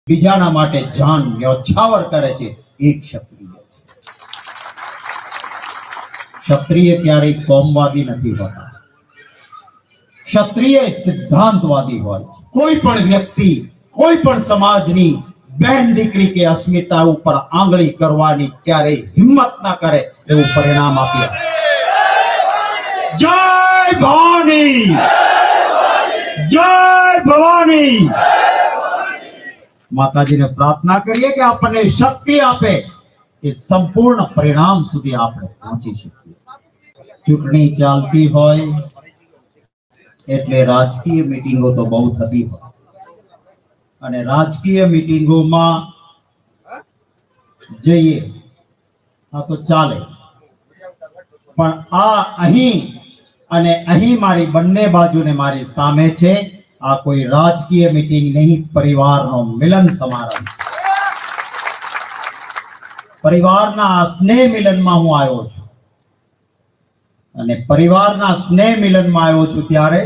બીજાના માટે જાન ન્યોછાવર કરે છે એ ક્ષત્રિય છે. ક્ષત્રિય ક્યારેય કોમવાદી નથી હોતા. ક્ષત્રિય સિદ્ધાંતવાદી હોય. કોઈ પણ વ્યક્તિ, કોઈ પણ સમાજની બહેન દીકરી કે અસ્મિતા ઉપર આંગળી કરવાની ક્યારેય હિંમત ના કરે એવું પરિણામ આપ્યું. જય ભવાની, જય ભવાની. માતાજીને પ્રાર્થના કરીએ કે આપણને શક્તિ આપે કે સંપૂર્ણ પરિણામ સુધી આપણે પહોંચી શકીએ. ચૂંટણી ચાલતી હોય એટલે રાજકીય મીટિંગો તો બહુ થતી હોય અને રાજકીય મીટિંગોમાં જઈએ હા તો ચાલે, પણ આ અહીં અને અહીં મારી બંને બાજુને મારી સામે છે. આ કોઈ રાજકીય મીટિંગ નહીં, પરિવારનો મિલન સમારંભ. પરિવારના આ સ્નેહ મિલનમાં હું આવ્યો છું અને પરિવારના સ્નેહ મિલનમાં આવ્યો છું ત્યારે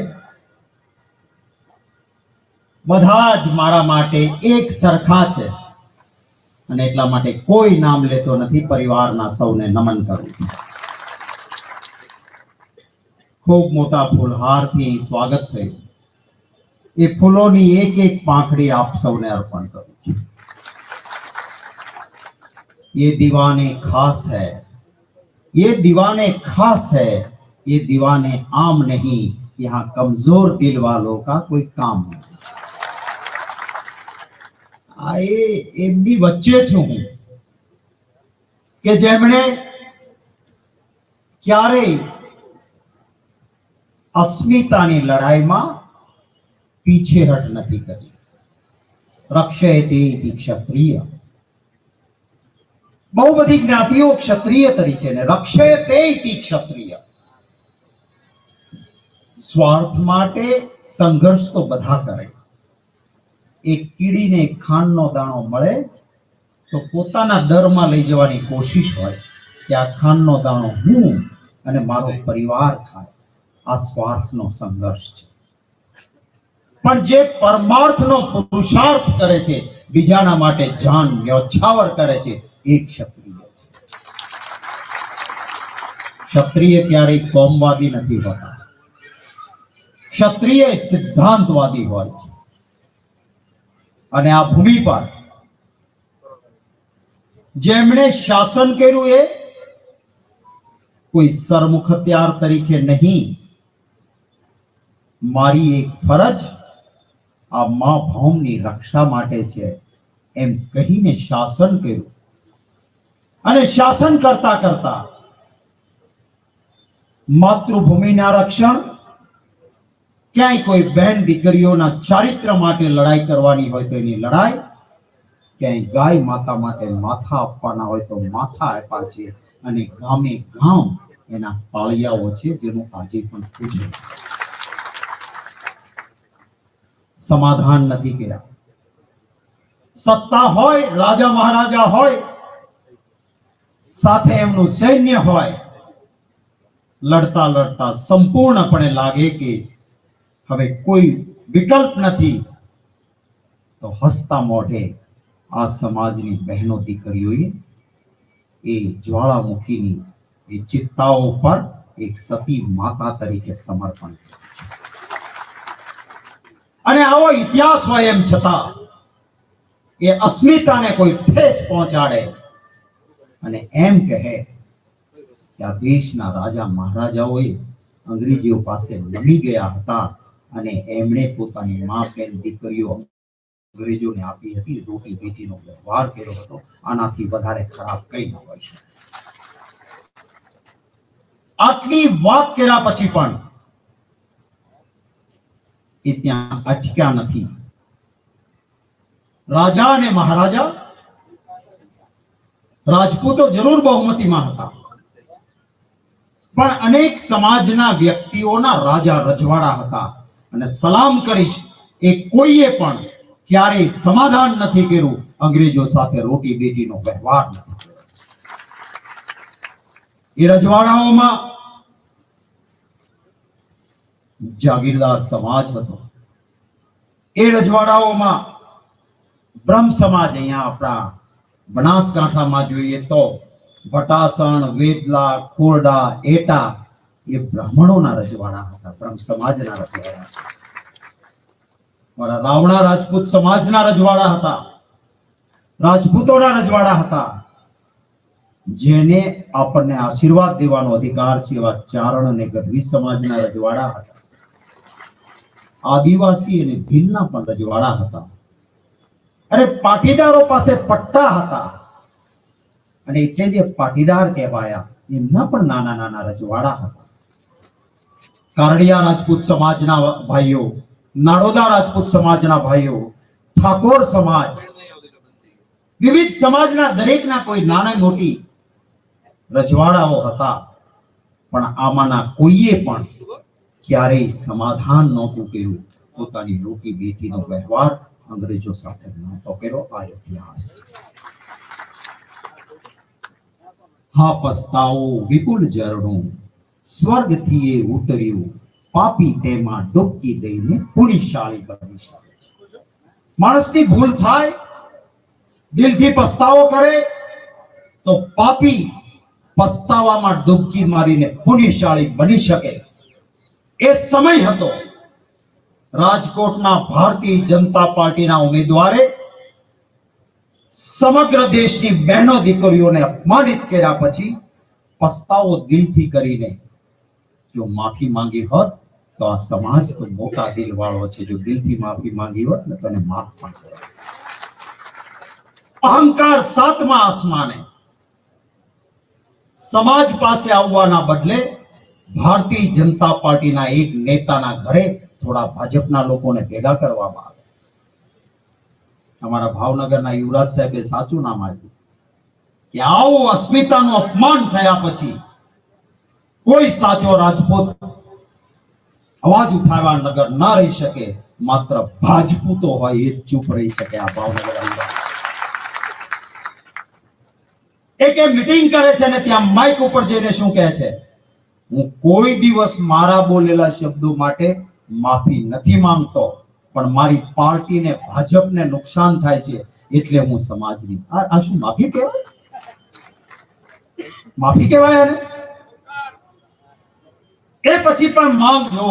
બધા જ મારા માટે એક સરખા છે અને એટલા માટે કોઈ નામ લેતો નથી. પરિવારના સૌને નમન કરું છું. ખૂબ મોટા ફૂલહારથી સ્વાગત થયું. ये फूलों एक एक पाखड़ी आप सबने अर्पण करूं છું. ये दीवाने खास है, ये दीवाने खास है, ये दीवाने आम नहीं, यहाँ कमजोर दिल वालों का कोई काम नहीं. આ એમની વચ્ચે છું હું કે જેમણે ક્યારેય અસ્મિતાની લડાઈમાં પીછેહટ નથી કરી. રક્ષયતે ઇતિ ક્ષત્રિય. બહુ બધી જ્ઞાતિઓ ક્ષત્રિય તરીકે ને રક્ષયતે ઇતિ ક્ષત્રિય. સ્વાર્થ માટે સંઘર્ષ તો બધા કરે. એક કીડીને ખાંડનો દાણો મળે તો પોતાના દરમાં લઈ જવાની કોશિશ હોય કે આ ખાંડનો દાણો હું અને મારો પરિવાર ખાય. આ સ્વાર્થનો સંઘર્ષ છે. પણ જે પરમાર્થનો પુરુષાર્થ કરે છે, બીજાના માટે જાન ન્યોછાવર કરે છે એ ક્ષત્રિય છે. ક્ષત્રિય ક્યારેય કોમવાદી નથી હોતા. ક્ષત્રિય સિદ્ધાંતવાદી હોય છે અને આ ભૂમિ પર જેમણે શાસન કર્યું એ કોઈ સરમુખત્યાર તરીકે નહીં, મારી એક ફરજ આ મા ભૌમની રક્ષા માટે છે એમ કહીને શાસન કર્યું. અને શાસન કરતા કરતા માતૃભૂમિના રક્ષણ, ક્યાંય કોઈ બહેન દીકરીઓના ચારિત્ર માટે લડાઈ કરવાની હોય તો એની લડાઈ, ક્યાંય ગાય માતા માટે માથા આપવાના હોય તો માથા આપ્યા છે અને ગામે ગામ એના પાળિયાઓ છે જેનું આજે પણ પૂજન. સમાધાન નથી કર્યા. સત્તા હોય, રાજા મહારાજા હોય, સાથે એમનું સૈન્ય હોય, લડતા લડતા સંપૂર્ણપણે લાગે કે હવે કોઈ વિકલ્પ નથી તો હસતા મોઢે આ સમાજની બહેનો દીકરીઓએ એ જ્વાળામુખીની એ ચિત્તાઓ પર એક સતી માતા તરીકે સમર્પણ કર્યું. અને આવો ઇતિહાસ હોય એમ છતાં એ અસ્મિતાને કોઈ ઠેસ પહોંચાડે અને એમ કહે કે આ દેશના રાજા મહારાજાઓએ અંગ્રેજીઓ પાસે નમી ગયા હતા અને એમણે પોતાની મા બેન દીકરીઓ અંગ્રેજોને આપી હતી, રોટી બેટીનો વ્યવહાર કર્યો હતો. આનાથી વધારે ખરાબ કઈ ન હોય શકે. આટલી વાત કર્યા પછી પણ એ ત્યાં અટક્યા નથી. રાજા અને મહારાજા રાજપૂતો જરૂર બહુમતીમાં હતા, પણ અનેક સમાજના વ્યક્તિઓના રાજા રજવાડા હતા અને સલામ કરીશ એ કોઈએ પણ ક્યારેય સમાધાન નથી કર્યું, અંગ્રેજો સાથે રોટી બેટીનો વ્યવહાર નથી કર્યો. એ રજવાડાઓમાં જાગીરદાર સમાજ હતો. એ રજવાડાઓમાં બ્રહ્મ સમાજ અહીંયા આપણા બનાસકાંઠામાં જોઈએ તો ભટાસણ, વેદલા, ખોરડા, એટા એ બ્રાહ્મણોના રજવાડા હતા, બ્રહ્મ સમાજના રજવાડા. મારા રાવણા રાજપૂત સમાજના રજવાડા હતા, રાજપૂતોના રજવાડા હતા. જેને આપણને આશીર્વાદ દેવાનો અધિકાર છે એવા ચારણ અને ગઢવી સમાજના રજવાડા હતા. આદિવાસી અને ભીલના પણ રજવાડા હતા. અને પાટીદારો પાસે પટ્ટા હતા અને એટલે જે પાટીદાર કહેવાયા એમના પણ નાના નાના રજવાડા હતા. કારડિયા રાજપૂત સમાજના ભાઈઓ, નાડોદા રાજપૂત સમાજના ભાઈઓ, ઠાકોર સમાજ, વિવિધ સમાજના દરેકના કોઈ નાના મોટી રજવાડાઓ હતા. પણ આમાંના કોઈએ પણ ક્યારેય સમાધાન નહોતું કર્યું. પોતાની રોટી બેટીનો વ્યવહાર અંગ્રેજો સાથે નહોતો કર્યો. આ ઇતિહાસ છે. હા પસ્તાવો વિપુલ ઝરણું સ્વર્ગથી એ ઉતર્યું, પાપી તેમાં ડૂબકી દઈને પુણ્યશાળી બની શકે છે. માણસની ભૂલ થાય, દિલથી પસ્તાવો કરે તો પાપી પસ્તાવામાં ડૂબકી મારીને પુણ્યશાળી બની શકે. એ સમય હતો. રાજકોટના ભારતીય જનતા પાર્ટીના ઉમેદવારે સમગ્ર દેશની બહેનો દીકરીઓને અપમાનિત કર્યા પછી પસ્તાવો દિલથી કરીને જો માફી માંગી હોત તો આ સમાજ તો મોટા દિલ વાળો છે. જો દિલથી માફી માંગી હોત ને તને માફ પણ કરે. અહંકાર સાતમા આસમાને. સમાજ પાસે આવવાના બદલે ભારતીય જનતા પાર્ટીના એક નેતાના ઘરે થોડા ભાજપના લોકોને ભેગા કરવામાં આવે. અમારા ભાવનગરના યુવરાજ સાહેબે સાચું નામ આપ્યું કે આવું અસ્મિતાનું અપમાન થયા પછી કોઈ સાચો રાજપૂત અવાજ ઉઠાવવા નગર ના રહી શકે. માત્ર ભાજપૂતો હોય એ ચૂપ રહી શકે. આ ભાવનગર એક મીટિંગ કરે છે ને ત્યાં માઇક ઉપર જઈને શું કહે છે, હું કોઈ દિવસ મારા બોલેલા શબ્દો માટે માફી નથી માંગતો, પણ મારી પાર્ટીને ભાજપને નુકસાન થાય છે એટલે હું સમાજની. આ શું માફી કહેવાય? માફી કહેવાય આને? એ પછી પણ માંગ જો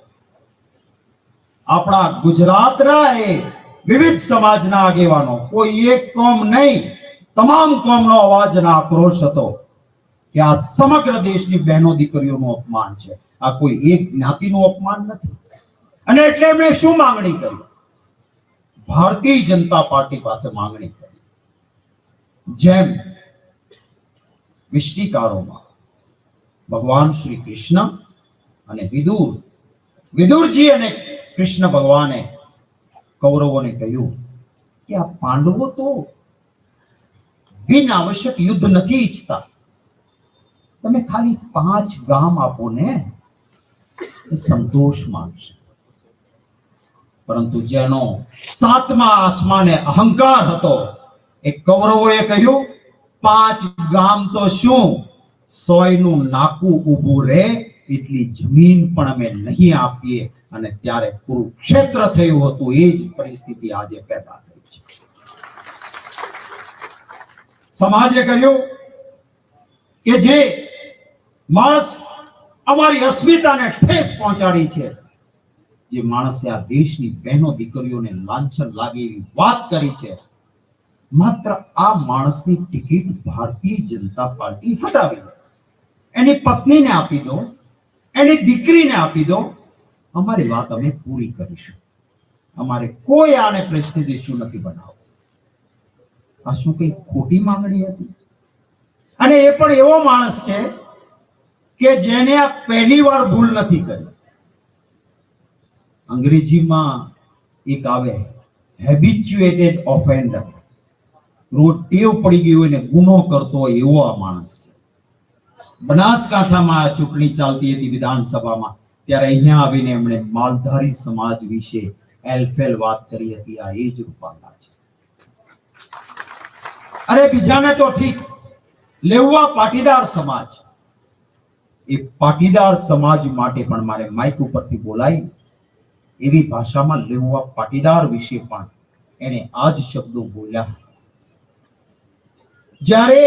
આપણા ગુજરાતના એ વિવિધ સમાજના આગેવાનો, કોઈ એક કોમ નહીં, તમામ કોમનો અવાજના આક્રોશ હતો કે આ સમગ્ર દેશની બહેનો દીકરીઓનું અપમાન છે. આ કોઈ એક જ્ઞાતિનું અપમાન નથી. અને એટલે એમણે શું માંગણી કરી? ભારતીય જનતા પાર્ટી પાસે માંગણી કરી. જેમ વિષ્ટિકારોમાં ભગવાન શ્રી કૃષ્ણ અને વિદુરજી અને કૃષ્ણ ભગવાને કૌરવોને કહ્યું કે આ પાંડવો તો બિન આવશ્યક યુદ્ધ નથી ઈચ્છતા, તમે ખાલી 5 ગામ આપો ને, એ સંતોષ માનશે. પરંતુ જેનો સાતમા આસમાને અહંકાર હતો એ કૌરવોએ કહ્યું 5 ગામ તો શું, 100 નું નાકું ઊભું રહે એટલી જમીન પણ અમે નહીં આપીએ. અને ત્યારે કુરુક્ષેત્ર થયું હતું. એ જ પરિસ્થિતિ આજે પેદા થઈ છે. સમાજે કહ્યું કે જે માણસ અમારી અસ્મિતાને ઠેસ પહોંચાડી છે, જે માણસે આ દેશની બહેનો દીકરીઓને લાંછન લાગે એવી વાત કરી છે, માત્ર આ માણસની ટિકિટ ભારતીય જનતા પાર્ટી હટાવી દે, એની પત્નીને આપી દો, એની દીકરીને આપી દો, અમારી વાત અમે પૂરી કરીશું. અમારે કોઈ આને પ્રેસ્ટીજ ઇશ્યુ નથી બનાવવો. આ શું કઈ ખોટી માંગણી હતી? અને એ પણ એવો માણસ છે કે જેને આ પહેલી વાર ભૂલ નથી કરી. અંગ્રેજીમાં એક આવે હેબિચ્યુએટેડ ઓફેન્ડર, રોજ ટેવ પડી ગઈ હોય ને ગુનો કરતો હોય એવો આ માણસ છે. બનાસકાંઠામાં આ ચૂંટણી ચાલતી હતી વિધાનસભામાં, ત્યારે અહીંયા આવીને એમણે માલધારી સમાજ વિશે એલફેલ વાત કરી હતી. આ એ જ રૂપાલા છે. અરે બીજાને તો ઠીક, લેવા પાટીદાર સમાજ, એ પાટીદાર સમાજ માટે પણ મારે માઇક ઉપરથી બોલાય એવી ભાષામાં લેવા પાટીદાર વિશે પણ એને આ જ શબ્દો બોલ્યા. જ્યારે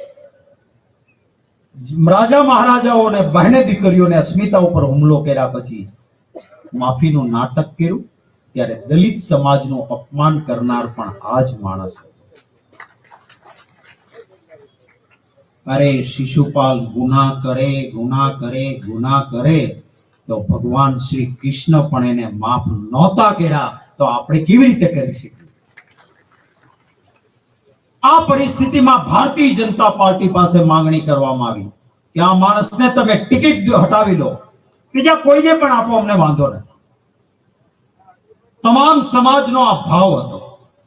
રાજા મહારાજાઓને બહેને દીકરીઓને અસ્મિતા ઉપર હુમલો કર્યા પછી માફીનું નાટક કર્યું, ત્યારે દલિત સમાજનું અપમાન કરનાર પણ આ જ માણસ હતો. અરે શિશુપાલ ગુના કરે તો ભગવાન શ્રી કૃષ્ણ પણ એને માફ નહોતા કર્યા, તો આપણે કેવી રીતે કરી શકીએ? આ પરિસ્થિતિમાં ભારતીય જનતા પાર્ટી પાસે માંગણી કરવામાં આવી કે આ માણસને તમે ટિકિટ હટાવી લો, બીજા કોઈને પણ આપો, અમને વાંધો નથી. તમામ સમાજનો આ ભાવ હતો.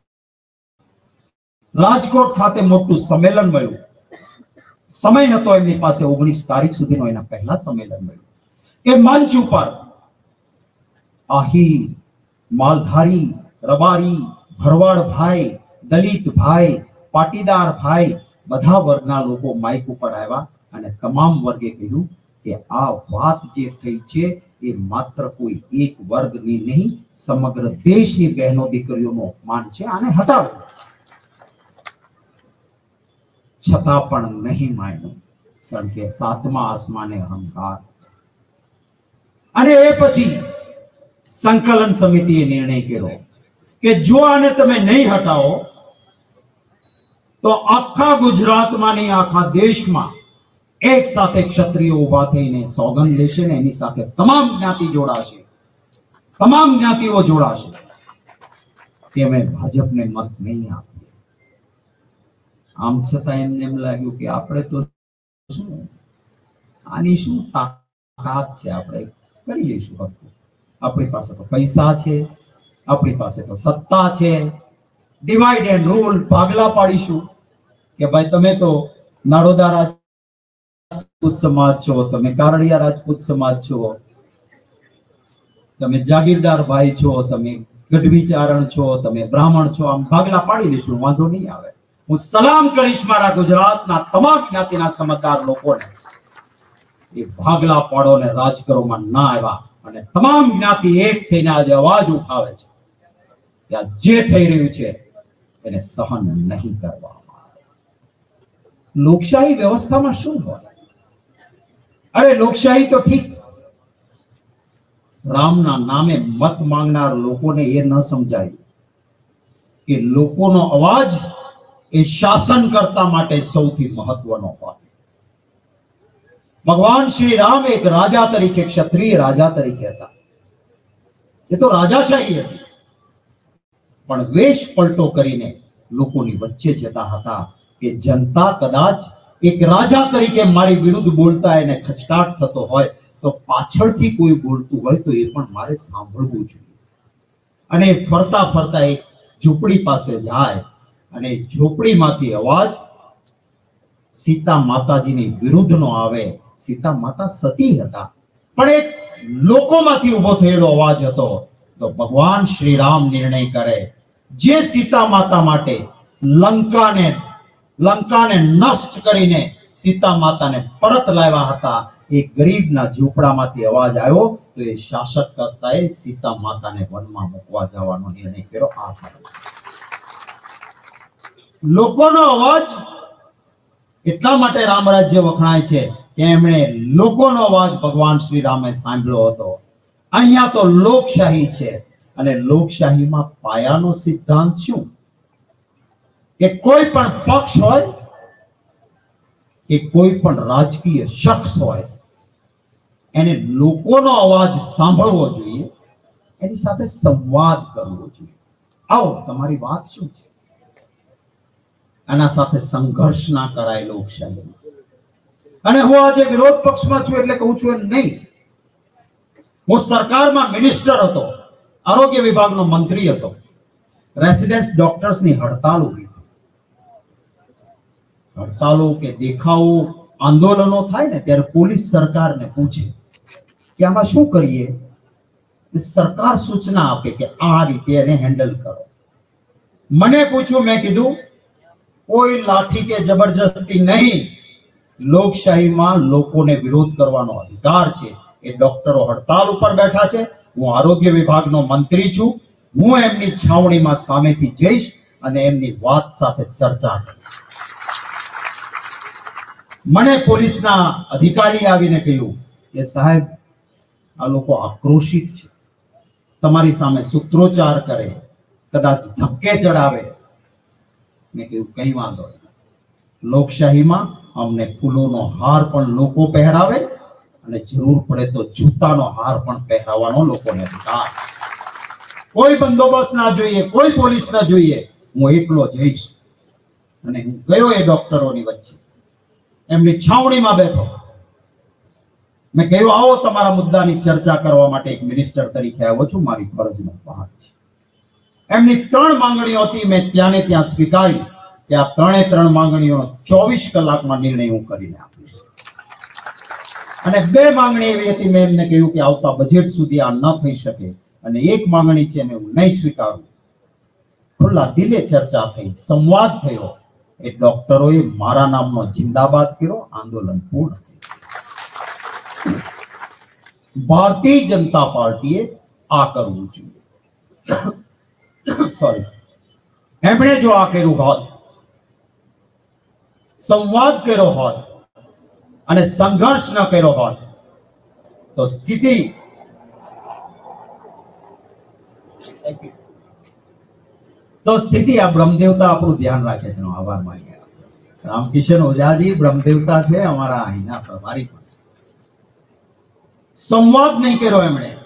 રાજકોટ ખાતે મોટું સંમેલન મળ્યું. સમય હતો એમની પાસે 19 તારીખ સુધીનો, એના પહેલા સંમેલન મળ્યું. એ મંચ ઉપર આહીર, માલધારી, રબારી, ભરવાડ ભાઈ, દલિત ભાઈ, પાટીદાર ભાઈ, બધા વર્ગના લોકો માઇક ઉપર આવ્યા અને તમામ વર્ગે કહ્યું કે આ વાત જે થઈ છે એ માત્ર કોઈ એક વર્ગની નહીં, સમગ્ર દેશની બહેનો દીકરીઓનું અપમાન છે, આને હટાવો. છતાં પણ નહીં માન્યું, કારણ કે સાતમા આસમાને અહંકાર. અને એ પછી સંકલન સમિતિએ નિર્ણય કર્યો કે જો આને તમે નહીં હટાવો તો આખા ગુજરાતમાં નહીં, આખા દેશમાં એક સાથે ક્ષત્રિયો ઉભા થઈને સોગંદ લેશે ને એની સાથે તમામ જ્ઞાતિ જોડાશે, તમામ જ્ઞાતિઓ જોડાશે કે અમે ભાજપને મત નહીં આપીએ. આમ છતાં એમને એમ લાગ્યું કે આપણે તો શું, આની શું તાકાત છે, આપણે કરી લઈશું. આપણી પાસે તો પૈસા છે, આપણી પાસે તો સત્તા છે, ડિવાઈડ એન્ડ રૂલ, ભાગલા પાડીશું કે ભાઈ તમે તો નાડોદા રાજપૂત સમાજ છો, તમે કારડિયા રાજપૂત સમાજ છો, તમે જાગીરદાર ભાઈ છો, તમે ગઢવી ચારણ છો, તમે બ્રાહ્મણ છો, આમ ભાગલા પાડી લઈશું, વાંધો નહીં આવે. હું સલામ કરીશ મારા ગુજરાતના તમામ જ્ઞાતિના સમજદાર લોકોને, એ ભાગલા પાડો ને રાજકરોમાં ના આવ્યા અને તમામ જ્ઞાતિ એક થઈને આજે અવાજ ઉઠાવે છે કે આ જે થઈ રહ્યું છે એને સહન નહીં કરવામાં આવે. લોકશાહી વ્યવસ્થામાં શું હોય? અરે લોકશાહી તો ઠીક, રામના નામે મત માંગનાર લોકોને એ ન સમજાયું કે લોકોનો અવાજ એ શાસનકર્તા માટે સૌથી મહત્વનો હોય. ભગવાન શ્રી રામ એક રાજા તરીકે, ક્ષત્રિય રાજા તરીકે હતા. એ તો રાજાશાહી હતી, પણ વેશ પલટો કરીને લોકોની વચ્ચે જતા હતા કે જનતા કદાચ એક રાજા તરીકે મારી વિરુદ્ધ બોલતા એને ખચકાટ થતો હોય તો પાછળથી કોઈ બોલતું હોય તો એ પણ મારે સાંભળવું જોઈએ. અને ફરતા ફરતા એક ઝૂંપડી પાસે જાય અને ઝૂંપડીમાંથી અવાજ સીતા માતાજીની વિરુદ્ધનો આવે. સીતા માતા સતી હતા, પણ એક લોકોમાંથી ઉભો થયેલો અવાજ હતો. તો ભગવાન શ્રી રામ નિર્ણય કરે, જે સીતા માતા માટે લંકાને નષ્ટ કરીને સીતા માતાને પરત લાવ્યા હતા, એ ગરીબના ઝૂંપડામાંથી અવાજ આવ્યો તો એ શાસક કરતાએ સીતા માતાને વનમાં મૂકવા જવાનો નિર્ણય કર્યો. આ લોકોનો અવાજ એટલા માટે રામ રાજ્ય વખણાય છે કે એમણે લોકોનો અવાજ ભગવાન શ્રી રામે સાંભળ્યો હતો. અહીંયા તો લોકશાહી છે અને લોકશાહીમાં પાયાનો સિદ્ધાંત શું કે કોઈ પણ પક્ષ હોય કે કોઈ પણ રાજકીય શખ્સ હોય એને લોકોનો અવાજ સાંભળવો જોઈએ, એની સાથે સંવાદ કરવો જોઈએ. આવો તમારી વાત શું છે? આના સાથે સંઘર્ષ ના કરાય લોકશાહીમાં. અને હું આજે વિરોધ પક્ષમાં છું એટલે કહું છું એમ નહીં. હું સરકારમાં મિનિસ્ટર હતો, આરોગ્ય વિભાગનો મંત્રી હતો. રેસિડેન્સ ડોક્ટર્સની હડતાલ ઉભી હતી. હડતાલો કે દેખાવો, આંદોલનો થાય ને ત્યારે પોલીસ સરકારને પૂછે કે આમાં શું કરીએ. સરકાર સૂચના આપે કે આ રીતે એને હેન્ડલ કરો. મને પૂછ્યું, મેં કીધું કોઈ લાઠી કે જબરજસ્તી નહીં. લોકશાહીમાં લોકોને વિરોધ કરવાનો અધિકાર છે. એ ડોક્ટરો હડતાલ ઉપર બેઠા છે, હું આરોગ્ય વિભાગનો મંત્રી છું, હું એમની છાવણીમાં સામેથી જઈશ અને એમની વાત સાથે ચર્ચા કરીશ. મને પોલીસના અધિકારી આવીને કહ્યું કે સાહેબ, આ લોકો આક્રોશિત છે, તમારી સામે સૂત્રોચ્ચાર કરે, કદાચ ધક્કે ચડાવે. મેં કહ્યું કઈ વાંધો નહીં, લોકશાહીમાં અમને ફૂલોનો હાર પણ લોકો પહેરાવે અને જરૂર પડે તો જૂતાનો હાર પણ પહેરાવવાનો લોકોને અધિકાર. કોઈ બંદોબસ્ત ના જોઈએ, કોઈ પોલીસ ના જોઈએ, હું એકલો જઈશ. અને હું ગયો એ ડોક્ટરોની વચ્ચે, એમની છાવણીમાં બેઠો. મેં કહ્યું આવો, તમારા મુદ્દાની ચર્ચા કરવા માટે એક મિનિસ્ટર તરીકે આવ્યો છું, મારી ફરજનો ભાગ છે. એમની 3 માંગણીઓ હતી, મેં ત્યાં ને ત્યાં સ્વીકારી કે આ 3 માંગણીઓનો 24 કલાકમાં નિર્ણય હું કરીને આપીશ. અને 2 માંગણી એવી હતી, મેં એમને કહ્યું કે આવતા બજેટ સુધી આ ન થઈ શકે, અને 1 માંગણી છે ને હું નહીં સ્વીકારું. ખુલ્લા દિલે ચર્ચા થઈ, સંવાદ થયો. એ ડોક્ટરોએ મારા નામનો જિંદાબાદ કર્યો, આંદોલન પૂર્ણ થયું. ભારતીય જનતા પાર્ટીએ આ કરવું જોઈએ. સોરી, એમણે જો આ કર્યું હોત, સંવાદ કર્યો હોત અને સંઘર્ષ ન કર્યો હોત, તો સ્થિતિ આ બ્રહ્મદેવતા આપણું ધ્યાન રાખે છે. આભાર માનીએ. રામકિશન ઓઝાજી બ્રહ્મદેવતા છે, અમારા અહીંના પ્રભારી પણ છે. સંવાદ નહીં કર્યો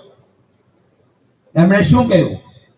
એમણે શું કહ્યું?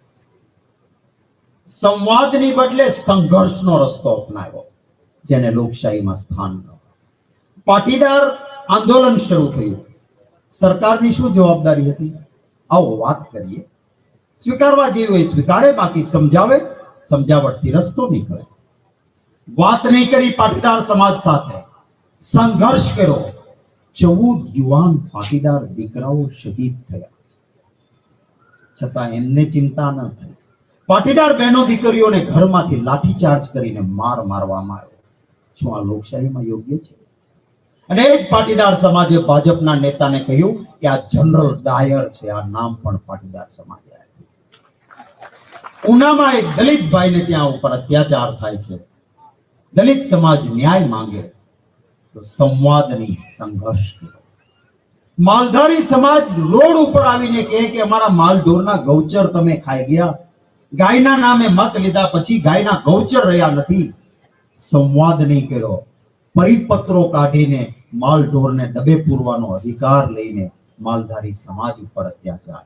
સંવાદની બદલે સંઘર્ષનો રસ્તો અપનાવ્યો, જેને લોકશાહીમાં સ્થાન ન મળે. પાટીદાર આંદોલન શરૂ થયું. સરકારની શું જવાબદારી હતી? આવો વાત કરીએ. સ્વીકારવા જેવું હોય સ્વીકારે, બાકી સમજાવે, સમજાવટથી રસ્તો નીકળે. વાત નહીં કરી પાટીદાર સમાજ સાથે, સંઘર્ષ કર્યો. 14 યુવાન પાટીદાર દીકરાઓ શહીદ થયા, છતાં એમને ચિંતા ન થઈ. પાટીદાર બહેનો દીકરીઓને ઘરમાંથી લાઠીચાર્જ કરીને મારવામાં આવ્યો. શું આ લોકશાહીમાં યોગ્ય છે? અને એ જ પાટીદાર સમાજે ભાજપના નેતાને કહ્યું કે આ જનરલ ડાયર છે. આ નામ પણ પાટીદાર સમાજે આપ્યું. ઉનામાં એક દલિત ભાઈને ત્યાં ઉપર અત્યાચાર થાય છે. દલિત સમાજ ન્યાય માંગે તો સંવાદની સંઘર્ષ કર્યો. માલધારી સમાજ રોડ ઉપર આવીને કહે કે અમારા માલ ઢોરના ગૌચર તમે ખાઈ ગયા. ગાયના નામે મત લીધા પછી ગાયના ગૌચર રહ્યા નથી. સંવાદ નહીં કર્યો. પરિપત્રો કાઢીને માલ ઢોરને ડબે પૂરવાનો અધિકાર લઈને માલધારી સમાજ ઉપર અત્યાચાર.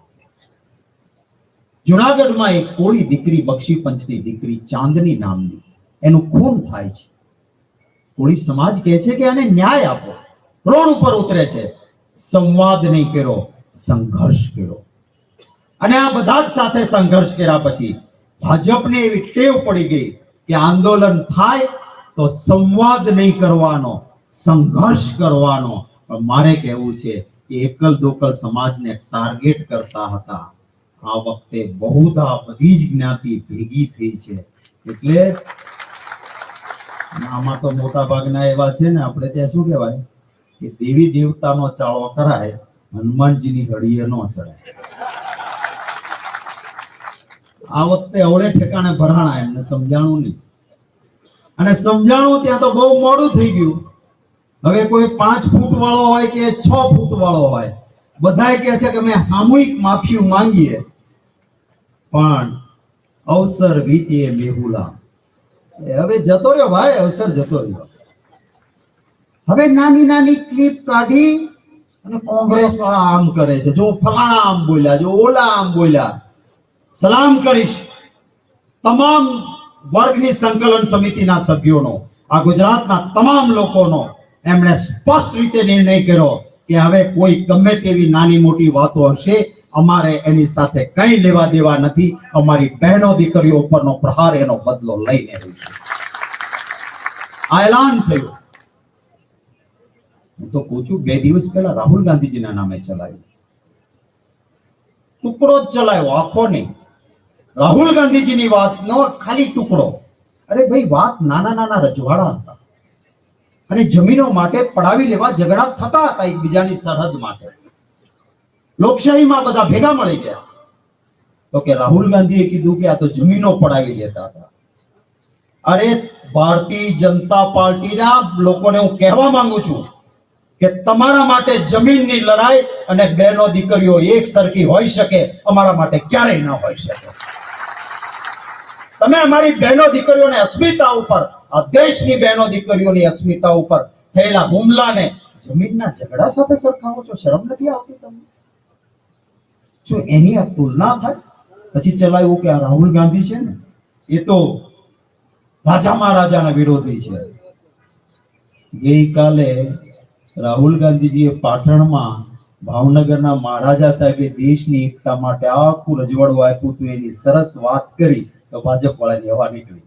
જુનાગઢમાં એક કોળી દીકરી, બક્ષીપંચની દીકરી ચાંદની નામની, એનું ખૂન થાય છે. કોળી સમાજ કહે છે કે આને ન્યાય આપો. રોડ ઉપર ઉતરે છે. સંવાદ નહીં કર્યો, સંઘર્ષ કર્યો. અને આ બધા જ સાથે સંઘર્ષ કર્યા પછી ભાજપને એવી ટેવ પડી ગઈ કે આંદોલન થાય તો સંવાદ નહીં કરવાનો, સંઘર્ષ કરવાનો. પણ મારે કહેવું છે કે એકલ દોકલ સમાજને ટાર્ગેટ કરતા હતા. આ વખતે બહુધા બધી જ જ્ઞાતિ ભેગી થઈ છે. એટલે આમાં તો મોટા ભાગના એવા છે ને, આપણે ત્યાં શું કહેવાય કે દેવી દેવતાનો ચાળો કરાય, હનુમાનજીની હળીએ ન ચડાય. આ વખતે અવળે ઠેકાણે ભરાણા, એમને સમજાણું નહીં. અને સમજાણું ત્યાં તો બહુ મોડું થઈ ગયું. હવે કોઈ 5 ફૂટ વાળો હોય કે 6 ફૂટ વાળો હોય, બધાય કહે છે કે અમે સામૂહિક માફી માંગીએ. પણ અવસર વીતે મેહુલા, હવે જતો રહ્યો ભાઈ, અવસર જતો રહ્યો. હવે નાની નાની ક્લિપ કાઢી અને કોંગ્રેસ વાળા આમ કરે છે, જો ફલાણા આમ બોલ્યા, જો ઓલા આમ બોલ્યા. સલામ કરીશ તમામ વર્ગની સંકલન સમિતિના સભ્યોનો, આ ગુજરાતના તમામ લોકોનો. એમણે સ્પષ્ટ રીતે નિર્ણય કર્યો કે હવે કોઈ ગમે તેવી નાની મોટી વાતો હશે, અમારે એની સાથે કઈ લેવા દેવા નથી. અમારી બહેનો દીકરીઓ ઉપરનો પ્રહાર, એનો બદલો લઈને રહીશું. આ એલાન થયું. હું તો કહું છું, 2 દિવસ પહેલા રાહુલ ગાંધીજીના નામે ચલાવ્યું. ટુકડો જ ચલાવ્યો, આખો નહીં. રાહુલ ગાંધીજીની વાતનો ખાલી ટુકડો. અરે ભાઈ, વાત નાના નાના રજવાડા હતા અને જમીનો માટે પડાવી લેવા ઝઘડા થતા હતા એકબીજાની સરહદ માટે. લોકશાહીમાં બધા ભેગા મળી ગયા. તો કે રાહુલ ગાંધીએ કીધું કે આ તો જમીનો પડાવી લેતા હતા. અરે ભારતીય જનતા પાર્ટીના લોકોને હું કહેવા માંગુ છું કે તમારા માટે જમીનની લડાઈ અને બહેનો દીકરીઓ એક સરખી હોઈ શકે, અમારા માટે ક્યારેય ન હોઈ શકે. તમે અમારી બહેનો દીકરીઓને અસ્મિતા ઉપર, આ દેશની બહેનો દીકરીઓની અસ્મિતા ઉપર થયેલા હુમલાને જમીનના ઝઘડા સાથે સરખાવો છો. શરમ નથી આવતી તમને? શું એની આ તુલના થાય? પછી ચલાવ્યું કે આ રાહુલ ગાંધી છે ને એ તો રાજા મહારાજાના વિરોધી છે. ગઈકાલે રાહુલ ગાંધીજીએ પાટણમાં ભાવનગરના મહારાજા સાહેબે દેશની એકતા માટે આખું રજવાડું આપ્યું હતું, એની સરસ વાત કરી તો ભાજપ વાળાની હવા નીકળી.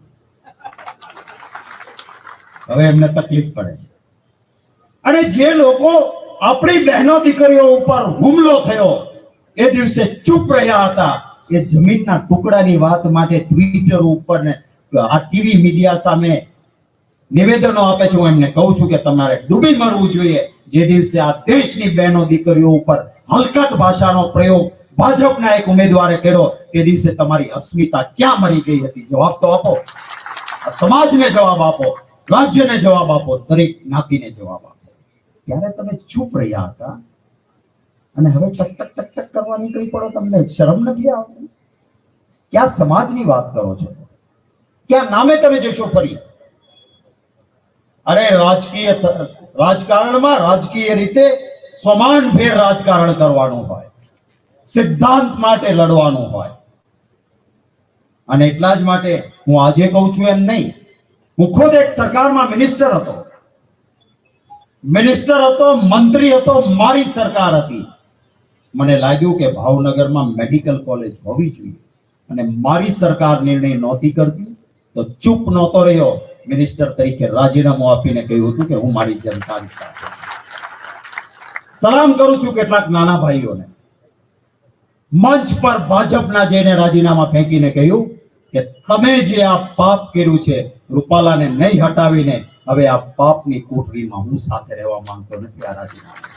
હવે એમને તકલીફ પડે છે. અને જે લોકો આપણી બહેનો દીકરીઓ ઉપર હુમલો થયો એ દિવસે ચૂપ રહ્યા હતા, એ જમીનના ટુકડાની વાત માટે ટ્વિટર ઉપર ને આ ટીવી મીડિયા સામે નિવેદનો આપે છે. હું એમને કહું છું કે તમારે ડૂબી મરવું જોઈએ. જે દિવસે આ દેશની બહેનો દીકરીઓ ઉપર હલકટ ભાષાનો પ્રયોગ ભાજપના એક ઉમેદવારે કર્યો, તે દિવસે તમારી અસ્મિતા ક્યાં મરી ગઈ હતી? જવાબ તો આપો. સમાજને જવાબ આપો, રાજ્યને જવાબ આપો, દરેક જ્ઞાતિને જવાબ આપો. ત્યારે તમે ચૂપ રહ્યા હતા અને હવે ટક ટક ટક ટક કરવા નીકળી પડો. તમને શરમ નથી આવતી? ક્યાં સમાજની વાત કરો છો? ક્યાં નામે તમે જશો ફરી? અરે રાજકારણમાં રાજકીય રીતે સ્વમાનભેર રાજકારણ કરવાનું હોય, સિદ્ધાંત માટે લડવાનું હોય. અને એટલા જ માટે હું આજે કહું છું એમ નહીં, હું ખુદ એક સરકારમાં મિનિસ્ટર હતો, મંત્રી હતો, મારી સરકાર હતી. મને લાગ્યું કે ભાવનગરમાં મેડિકલ કોલેજ હોવી જોઈએ અને મારી સરકાર નિર્ણય નહોતી કરતી તો ચૂપ નહોતો રહ્યો. મિનિસ્ટર તરીકે રાજીનામું આપીને કહ્યું હતું કે હું મારી જનતાની સાથે. સલામ કરું છું કેટલાક નાના ભાઈઓને. મંચ પર ભાજપના જઈને રાજીનામા ફેંકીને કહ્યું કે તમે જે આ પાપ કર્યું છે, રૂપાલાને નહીં હટાવીને હવે આ પાપની કોઠડીમાં હું સાથે રહેવા માંગતો નથી. આ રાજીનામું